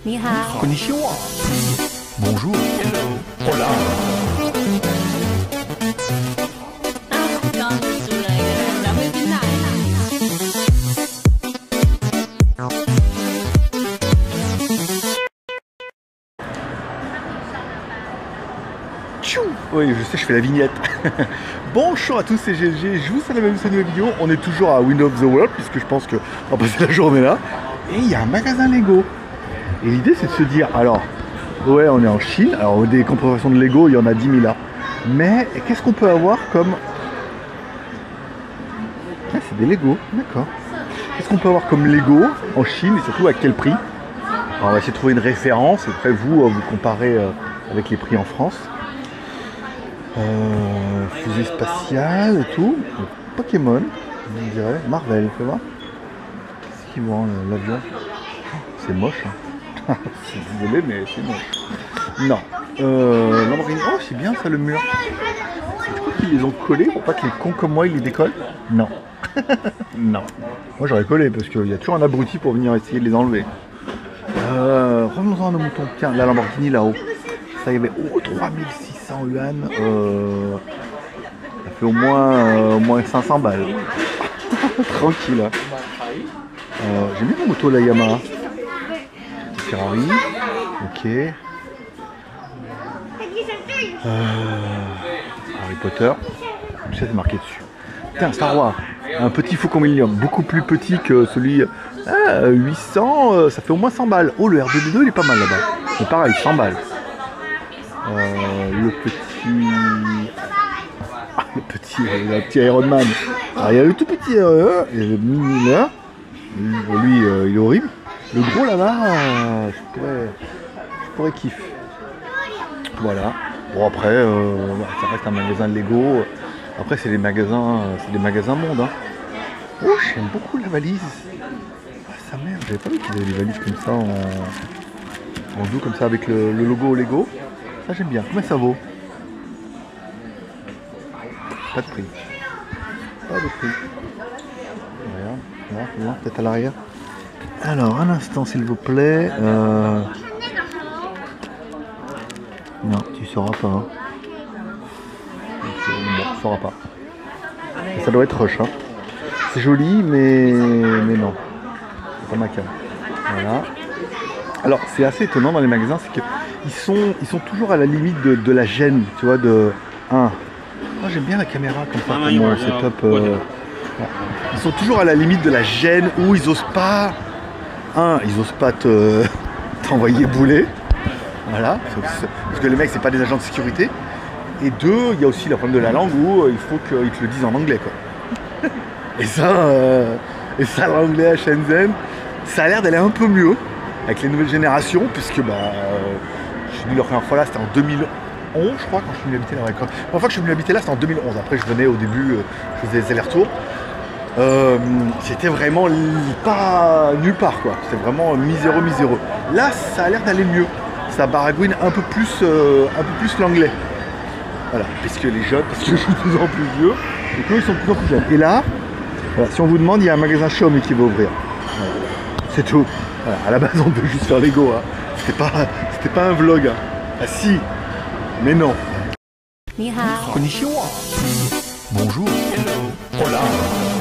你好。 Konnichiwa. Bonjour. Hola. 刚煮了一个蓝莓冰奶。 Oui, je sais, je fais la vignette. Bonjour à tous, c'est GLG, je vous salue à cette nouvelle vidéo. On est toujours à Wind of the World, puisque je pense qu'on va passer la journée là. Et il y a un magasin Lego. Et l'idée, c'est de se dire, alors, ouais, on est en Chine, alors des compositions de Lego, il y en a 10 000 là. Mais qu'est-ce qu'on peut avoir comme... Ah, c'est des Lego, d'accord. Qu'est-ce qu'on peut avoir comme Lego en Chine, et surtout à quel prix? Alors, on va essayer de trouver une référence, et après vous comparez avec les prix en France. Fusée spatiale et tout. Pokémon, on dirait. Marvel, fais voir. Qu'est-ce qu'ils voient l'avion? C'est moche. Hein. Désolé, mais c'est moche. Non. Lamborghini. Oh, c'est bien ça le mur. Tu crois qu'ils les ont collés pour pas que les cons comme moi ils les décollent? Non. Non. Moi j'aurais collé parce qu'il y a toujours un abruti pour venir essayer de les enlever. Revenons-en à nos moutons. Tiens, la Lamborghini là-haut. Ça y avait 3600 yuan. Ça fait au moins 500 balles. Tranquille. J'aime bien la moto, la Yamaha. Ferrari. Ok. Harry Potter. Tout ça c'est marqué dessus. Tiens, Star Wars. Un petit Faucon Millennium. Beaucoup plus petit que celui... 800, ça fait au moins 100 balles. Oh, le R2D2 il est pas mal là-bas. C'est pareil, 100 balles. Le petit Iron Man. Alors, il y a le tout petit, il y a le mini là. Lui, il est horrible. Le gros là-bas, je pourrais kiffer. Voilà. Bon après, ça reste un magasin de Lego. Après c'est des magasins monde. Hein. Oh, j'aime beaucoup la valise. Ah sa mère, j'avais pas vu qu'ils avaient des valises comme ça en dos comme ça avec le logo Lego. Ça j'aime bien. Combien ça vaut? Pas de prix. Pas de prix. Regarde, peut-être à l'arrière. Alors, un instant s'il vous plaît. Non, tu sauras pas. Hein. Bon, tu sauras pas. Ça doit être rush. Hein. C'est joli, mais non. C'est pas ma cam. Voilà. Alors, c'est assez étonnant dans les magasins, c'est que ils sont toujours à la limite de la gêne, tu vois, de... Moi j'aime bien la caméra comme ça pour mon setup. Ils sont toujours à la limite de la gêne où ils osent pas... ils osent pas t'envoyer bouler. Voilà. Parce que les mecs, c'est pas des agents de sécurité. Et deux, il y a aussi le problème de la langue où il faut qu'ils te le disent en anglais, quoi. Et ça l'anglais à Shenzhen, ça a l'air d'aller un peu mieux avec les nouvelles générations, puisque je suis venu la première fois là, c'était en 2011 je crois, quand je suis venu habiter là. La première fois que je suis venu habiter là, c'était en 2011. Après je venais au début, je faisais des allers-retours. C'était vraiment pas nulle part quoi, c'était vraiment miséreux. Là ça a l'air d'aller mieux, ça baragouine un peu plus l'anglais. Voilà, parce que les jeunes, parce que je suis de plus en plus vieux, et qu'eux ils sont de plus en plus jeunes. Et là, voilà, si on vous demande, il y a un magasin Xiaomi qui va ouvrir. Voilà. C'est tout. Voilà, à la base on devait juste faire Lego, hein. C'était pas un vlog. Hein. Ah si, mais non. 你好。 Konnichiwa. Bonjour. Hola.